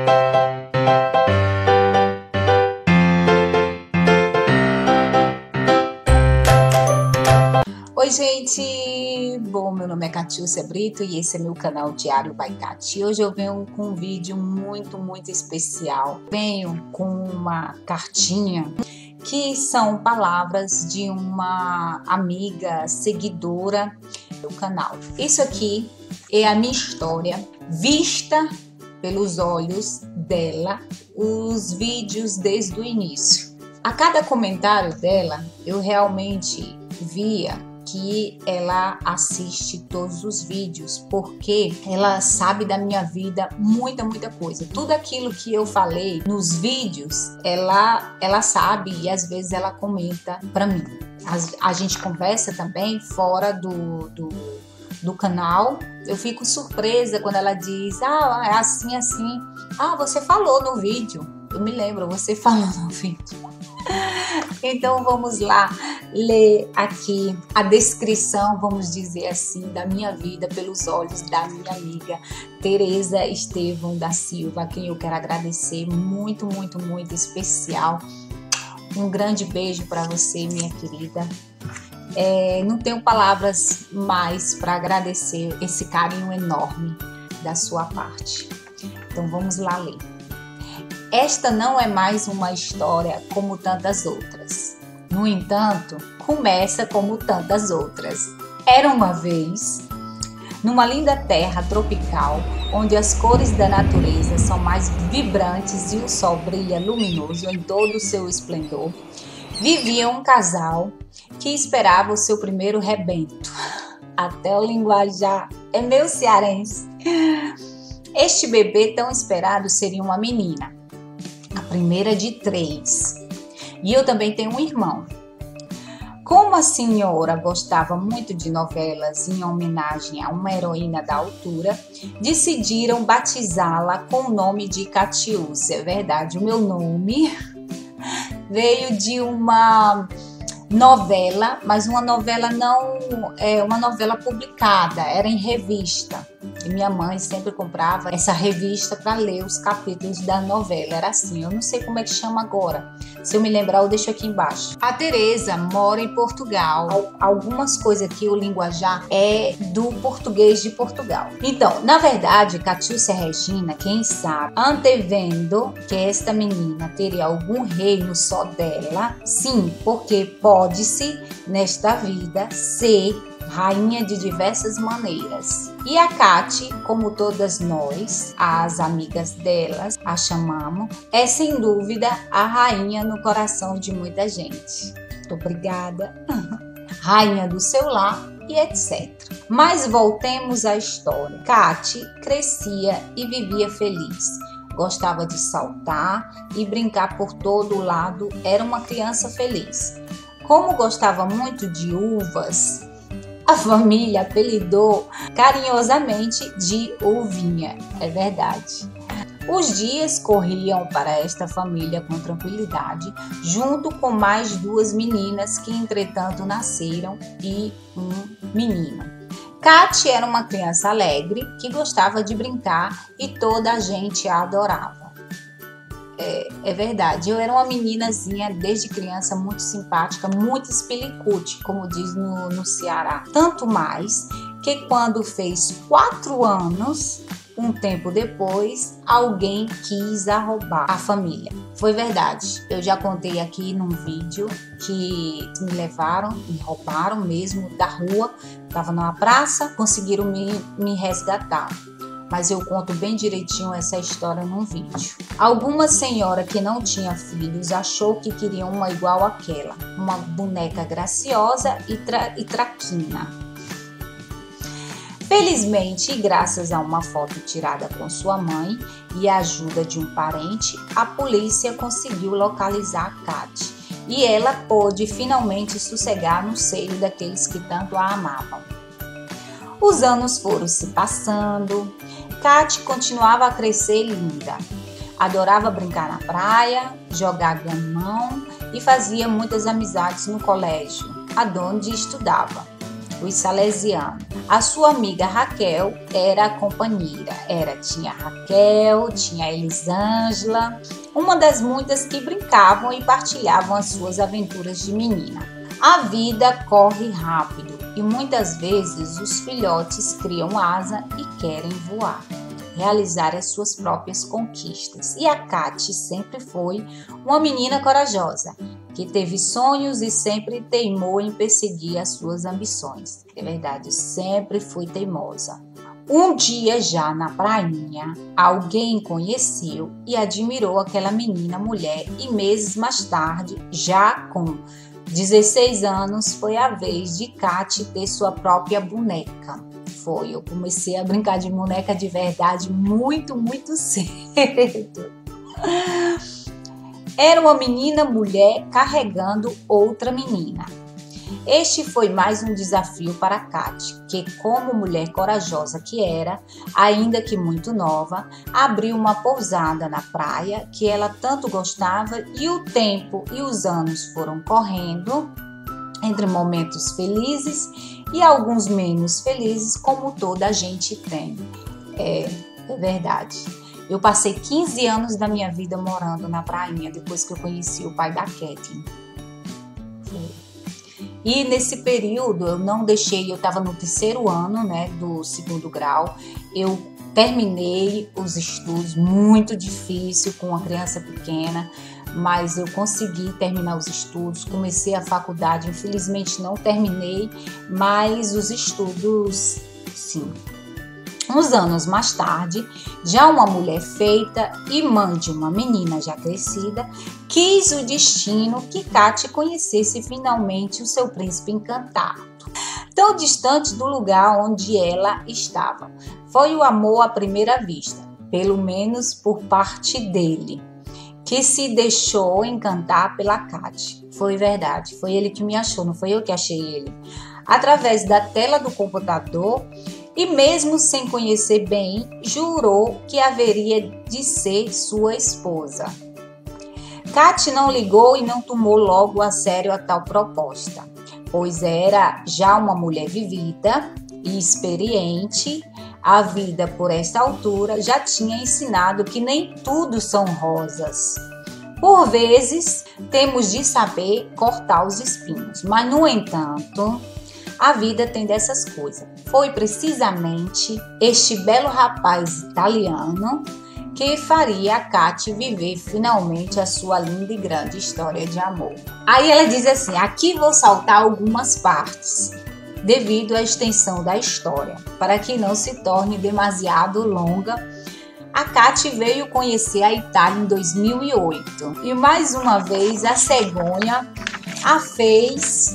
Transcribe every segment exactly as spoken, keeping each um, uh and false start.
Oi gente, bom, meu nome é Catiúcia Brito e esse é meu canal Diário by Cati. Hoje eu venho com um vídeo muito, muito especial. Venho com uma cartinha que são palavras de uma amiga seguidora do canal. Isso aqui é a minha história vista pelos olhos dela, os vídeos desde o início. A cada comentário dela, eu realmente via que ela assiste todos os vídeos, porque ela sabe da minha vida muita, muita coisa. Tudo aquilo que eu falei nos vídeos, ela, ela sabe e às vezes ela comenta para mim. A, a gente conversa também fora do, do, do canal. Eu fico surpresa quando ela diz, ah, é assim, assim. Ah, você falou no vídeo. Eu me lembro, você falou no vídeo. Então vamos lá ler aqui a descrição, vamos dizer assim, da minha vida pelos olhos da minha amiga Tereza Estevão da Silva, a quem eu quero agradecer muito, muito, muito especial. Um grande beijo para você, minha querida. É, não tenho palavras mais para agradecer esse carinho enorme da sua parte. Então vamos lá ler. Esta não é mais uma história como tantas outras. No entanto, começa como tantas outras. Era uma vez, numa linda terra tropical, onde as cores da natureza são mais vibrantes e o sol brilha luminoso em todo o seu esplendor, vivia um casal que esperava o seu primeiro rebento. Até o linguajar é meu cearense. Este bebê tão esperado seria uma menina. A primeira de três. E eu também tenho um irmão. Como a senhora gostava muito de novelas em homenagem a uma heroína da altura, decidiram batizá-la com o nome de Catiúcia. É verdade, o meu nome veio de uma novela, mas uma novela não é uma novela publicada, era em revista. E minha mãe sempre comprava essa revista para ler os capítulos da novela. Era assim, eu não sei como é que chama agora. Se eu me lembrar, eu deixo aqui embaixo. A Tereza mora em Portugal. Algumas coisas aqui, o linguajar é do português de Portugal. Então, na verdade, Catiúcia Regina, quem sabe, antevendo que esta menina teria algum reino só dela, sim, porque pode-se, nesta vida, ser rainha de diversas maneiras. E a Cati, como todas nós, as amigas delas, a chamamos, é sem dúvida a rainha no coração de muita gente. Obrigada. Rainha do seu lar e etcétera. Mas voltemos à história. Cati crescia e vivia feliz. Gostava de saltar e brincar por todo lado. Era uma criança feliz. Como gostava muito de uvas, a família apelidou carinhosamente de Uvinha. É verdade. Os dias corriam para esta família com tranquilidade, junto com mais duas meninas que entretanto nasceram e um menino. Cati era uma criança alegre que gostava de brincar e toda a gente a adorava. É, é verdade, eu era uma meninazinha desde criança muito simpática, muito espilicute, como diz no, no Ceará. Tanto mais que quando fez quatro anos, um tempo depois, alguém quis arrobar a família. Foi verdade, eu já contei aqui num vídeo que me levaram, me roubaram mesmo da rua, estava numa praça, conseguiram me, me resgatar. Mas eu conto bem direitinho essa história num vídeo. Alguma senhora que não tinha filhos achou que queria uma igual àquela, uma boneca graciosa e, tra e traquina. Felizmente, e graças a uma foto tirada com sua mãe e a ajuda de um parente, a polícia conseguiu localizar a Cati e ela pôde finalmente sossegar no seio daqueles que tanto a amavam. Os anos foram se passando. Cati continuava a crescer linda. Adorava brincar na praia, jogar gamão e fazia muitas amizades no colégio, aonde estudava. os salesianos. A sua amiga Raquel era a companheira. Era, tinha Raquel, tinha Elisângela, uma das muitas que brincavam e partilhavam as suas aventuras de menina. A vida corre rápido e muitas vezes os filhotes criam asa e querem voar, realizar as suas próprias conquistas. E a Kati sempre foi uma menina corajosa, que teve sonhos e sempre teimou em perseguir as suas ambições. É verdade, sempre fui teimosa. Um dia já na prainha, alguém conheceu e admirou aquela menina mulher e meses mais tarde, já com dezesseis anos, foi a vez de Kati ter sua própria boneca. Foi, eu comecei a brincar de boneca de verdade muito, muito cedo. Era uma menina mulher carregando outra menina. Este foi mais um desafio para Kati, que, como mulher corajosa que era, ainda que muito nova, abriu uma pousada na praia que ela tanto gostava, e o tempo e os anos foram correndo entre momentos felizes e alguns menos felizes, como toda a gente tem. É, é verdade. Eu passei quinze anos da minha vida morando na prainha depois que eu conheci o pai da Kathleen. E nesse período eu não deixei, eu estava no terceiro ano, né, do segundo grau, eu terminei os estudos, muito difícil com uma criança pequena, mas eu consegui terminar os estudos, comecei a faculdade, infelizmente não terminei, mas os estudos, sim. Uns anos mais tarde, já uma mulher feita e mãe de uma menina já crescida, quis o destino que Kati conhecesse finalmente o seu príncipe encantado, tão distante do lugar onde ela estava. Foi o amor à primeira vista, pelo menos por parte dele, que se deixou encantar pela Kati. Foi verdade, foi ele que me achou, não foi eu que achei ele. Através da tela do computador, e mesmo sem conhecer bem, jurou que haveria de ser sua esposa. Kati não ligou e não tomou logo a sério a tal proposta, pois era já uma mulher vivida e experiente. A vida, por esta altura, já tinha ensinado que nem tudo são rosas. Por vezes, temos de saber cortar os espinhos, mas, no entanto, a vida tem dessas coisas. Foi precisamente este belo rapaz italiano que faria a Kati viver finalmente a sua linda e grande história de amor. Aí ela diz assim, aqui vou saltar algumas partes, devido à extensão da história, para que não se torne demasiado longa. A Kati veio conhecer a Itália em dois mil e oito e mais uma vez a cegonha a fez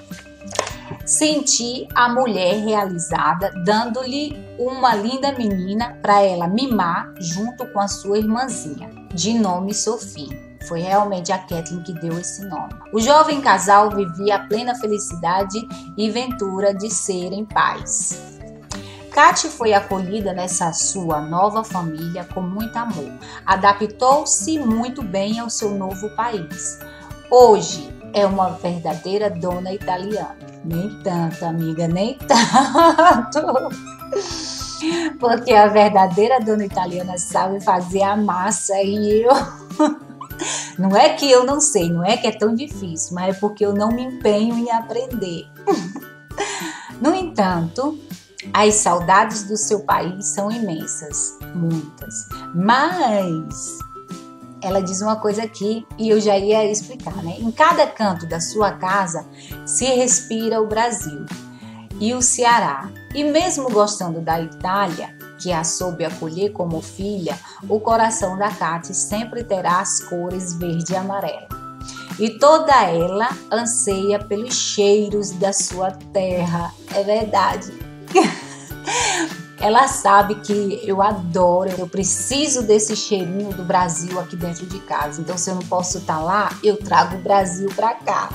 sentir a mulher realizada, dando-lhe uma linda menina para ela mimar junto com a sua irmãzinha, de nome Sophie. Foi realmente a Kathleen que deu esse nome. O jovem casal vivia a plena felicidade e ventura de serem pais. Kati foi acolhida nessa sua nova família com muito amor. Adaptou-se muito bem ao seu novo país. Hoje é uma verdadeira dona italiana. Nem tanto, amiga, nem tanto. Porque a verdadeira dona italiana sabe fazer a massa e eu... Não é que eu não sei, não é que é tão difícil, mas é porque eu não me empenho em aprender. No entanto, as saudades do seu país são imensas, muitas. Mas ela diz uma coisa aqui e eu já ia explicar, né? Em cada canto da sua casa se respira o Brasil e o Ceará. E mesmo gostando da Itália, que a soube acolher como filha, o coração da Kati sempre terá as cores verde e amarelo. E toda ela anseia pelos cheiros da sua terra. É verdade. Ela sabe que eu adoro, eu preciso desse cheirinho do Brasil aqui dentro de casa. Então, se eu não posso estar lá, eu trago o Brasil para cá.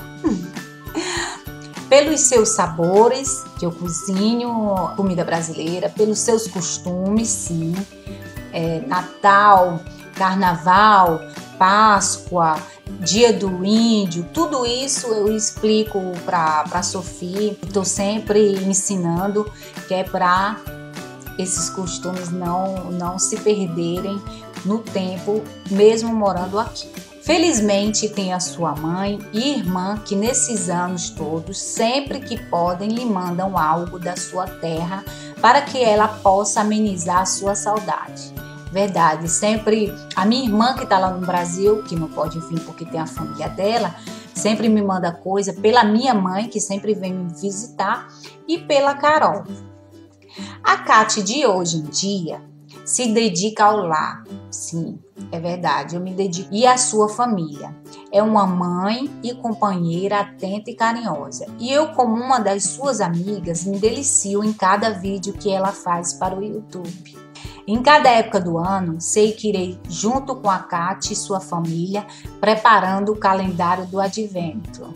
Pelos seus sabores, que eu cozinho comida brasileira, pelos seus costumes, sim. É, Natal, Carnaval, Páscoa, Dia do Índio, tudo isso eu explico para a Sofia. Estou sempre ensinando que é para esses costumes não, não se perderem no tempo, mesmo morando aqui. Felizmente tem a sua mãe e irmã que nesses anos todos, sempre que podem, lhe mandam algo da sua terra para que ela possa amenizar a sua saudade. Verdade, sempre a minha irmã que está lá no Brasil, que não pode vir porque tem a família dela, sempre me manda coisa, pela minha mãe que sempre vem me visitar e pela Carol. A Kati de hoje em dia se dedica ao lar, sim, é verdade, eu me dedico, e à sua família. É uma mãe e companheira atenta e carinhosa. E eu, como uma das suas amigas, me delicio em cada vídeo que ela faz para o YouTube. Em cada época do ano, sei que irei junto com a Kati e sua família preparando o calendário do advento.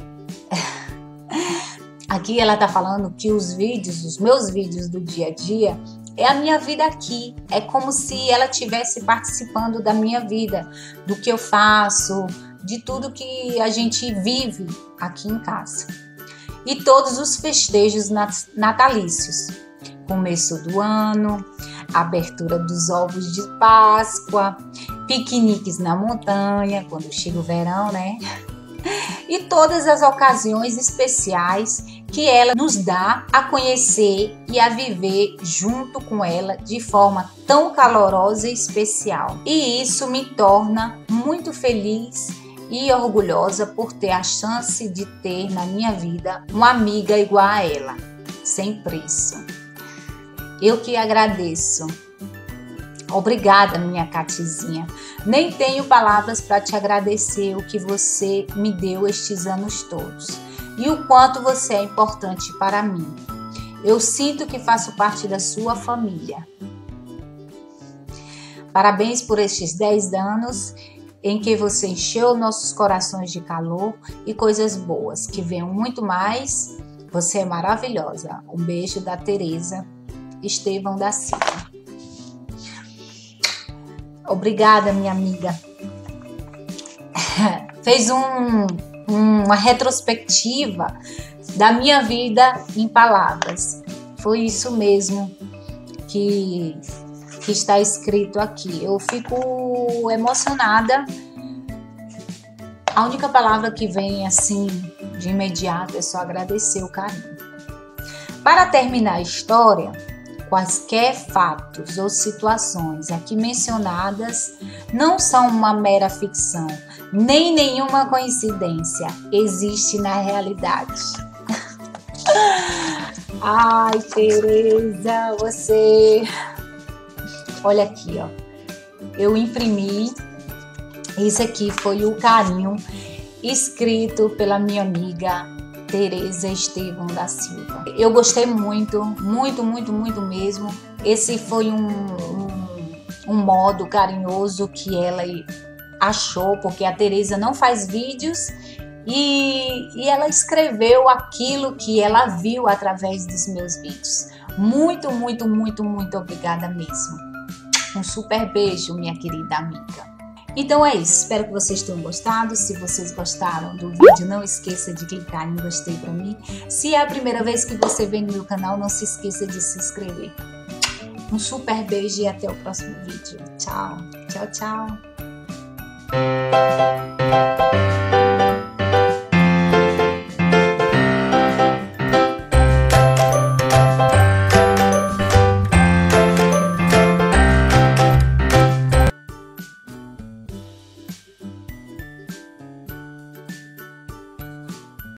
Aqui ela está falando que os vídeos, os meus vídeos do dia a dia, é a minha vida aqui. É como se ela estivesse participando da minha vida, do que eu faço, de tudo que a gente vive aqui em casa. E todos os festejos natalícios. Começo do ano, abertura dos ovos de Páscoa, piqueniques na montanha, quando chega o verão, né? E todas as ocasiões especiais que ela nos dá a conhecer e a viver junto com ela de forma tão calorosa e especial. E isso me torna muito feliz e orgulhosa por ter a chance de ter na minha vida uma amiga igual a ela, sem preço. Eu que agradeço. Obrigada, minha Katizinha. Nem tenho palavras para te agradecer o que você me deu estes anos todos e o quanto você é importante para mim. Eu sinto que faço parte da sua família. Parabéns por estes dez anos em que você encheu nossos corações de calor e coisas boas. Que venham muito mais. Você é maravilhosa. Um beijo da Tereza Estevão da Silva. Obrigada, minha amiga. Fez um, uma retrospectiva da minha vida em palavras. Foi isso mesmo que, que está escrito aqui. Eu fico emocionada. A única palavra que vem assim de imediato é só agradecer o carinho. Para terminar a história, quaisquer fatos ou situações aqui mencionadas não são uma mera ficção, nem nenhuma coincidência, existe na realidade. Ai, Tereza, você... Olha aqui, ó. Eu imprimi, isso aqui foi o carinho escrito pela minha amiga Tereza Estevão da Silva. Eu gostei muito, muito, muito, muito mesmo. Esse foi um, um, um modo carinhoso que ela achou, porque a Tereza não faz vídeos e, e ela escreveu aquilo que ela viu através dos meus vídeos. Muito, muito, muito, muito obrigada mesmo. Um super beijo, minha querida amiga. Então é isso, espero que vocês tenham gostado. Se vocês gostaram do vídeo, não esqueça de clicar em gostei para mim. Se é a primeira vez que você vem no meu canal, não se esqueça de se inscrever. Um super beijo e até o próximo vídeo. Tchau, tchau, tchau.